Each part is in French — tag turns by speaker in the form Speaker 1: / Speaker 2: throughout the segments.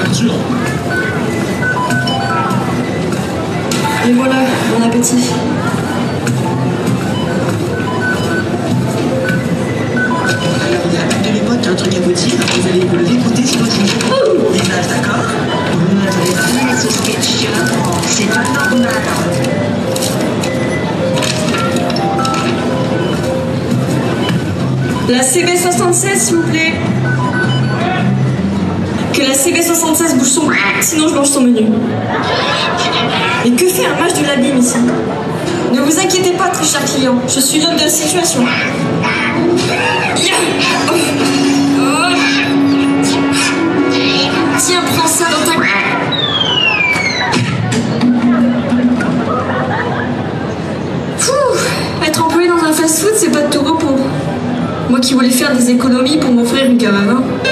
Speaker 1: Arthur.
Speaker 2: Et voilà, bon appétit.
Speaker 3: Alors, il y a une de mes potes qui a un truc à vous dire. Vous allez vous l'écouter si votre niveau dépasse, d'accord? Vous n'entendez pas ce sketch, c'est pas normal.
Speaker 2: La CB76, s'il vous plaît. Que la CB76 bouge son... Sinon, je mange son menu. Et que fait un match de l'abîme ici? Ne vous inquiétez pas, très cher client. Je suis l'homme de la situation. Tiens, prends ça dans ta... Être employé dans un fast-food, c'est pas de tout repos. Moi qui voulais faire des économies pour m'offrir une cabane.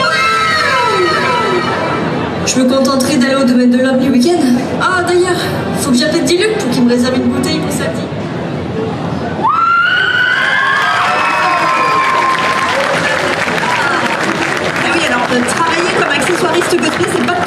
Speaker 2: Je me contenterai d'aller au domaine de l'homme du week-end. Ah, d'ailleurs, faut que j'appelle Diluc pour qu'il me réserve une bouteille pour samedi.